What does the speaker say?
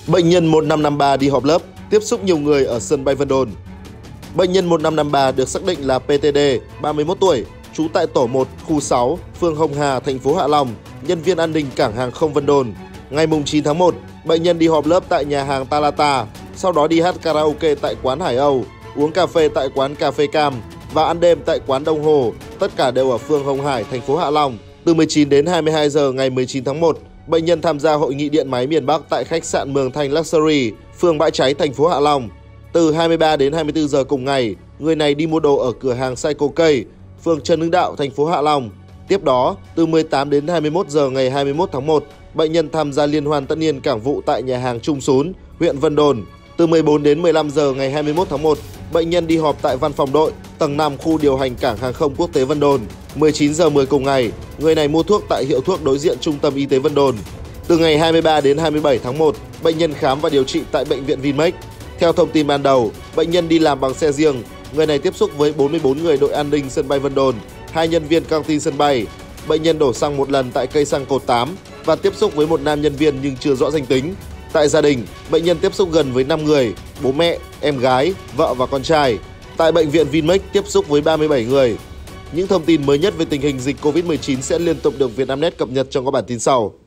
Bệnh nhân 1553 đi họp lớp, tiếp xúc nhiều người ở sân bay Vân Đồn. Bệnh nhân 1553 được xác định là PTD, 31 tuổi, trú tại tổ 1, khu 6, phường Hồng Hà, thành phố Hạ Long, nhân viên an ninh cảng hàng không Vân Đồn. Ngày 9 tháng 1, bệnh nhân đi họp lớp tại nhà hàng Talata, sau đó đi hát karaoke tại quán Hải Âu, uống cà phê tại quán Cà phê Cam và ăn đêm tại quán Đông Hồ, tất cả đều ở phường Hồng Hải, thành phố Hạ Long. Từ 19 đến 22 giờ ngày 19 tháng 1, bệnh nhân tham gia hội nghị điện máy miền Bắc tại khách sạn Mường Thanh Luxury, phường Bãi Cháy, thành phố Hạ Long. Từ 23 đến 24 giờ cùng ngày, người này đi mua đồ ở cửa hàng Psycho Cây, phường Trần Hưng Đạo, thành phố Hạ Long. Tiếp đó, từ 18 đến 21 giờ ngày 21 tháng 1, bệnh nhân tham gia liên hoan tất niên cảng vụ tại nhà hàng Trung Sún, huyện Vân Đồn. Từ 14 đến 15 giờ ngày 21 tháng 1, bệnh nhân đi họp tại văn phòng đội, tầng 5 khu điều hành cảng hàng không quốc tế Vân Đồn. 19 giờ 10 cùng ngày, người này mua thuốc tại hiệu thuốc đối diện Trung tâm Y tế Vân Đồn. Từ ngày 23 đến 27 tháng 1, bệnh nhân khám và điều trị tại bệnh viện Vinmec. Theo thông tin ban đầu, bệnh nhân đi làm bằng xe riêng. Người này tiếp xúc với 44 người đội an ninh sân bay Vân Đồn, 2 nhân viên căng tin sân bay. Bệnh nhân đổ xăng một lần tại cây xăng cột 8 và tiếp xúc với một nam nhân viên nhưng chưa rõ danh tính. Tại gia đình, bệnh nhân tiếp xúc gần với 5 người, bố mẹ, em gái, vợ và con trai. Tại bệnh viện Vinmec tiếp xúc với 37 người. Những thông tin mới nhất về tình hình dịch Covid-19 sẽ liên tục được Vietnamnet cập nhật trong các bản tin sau.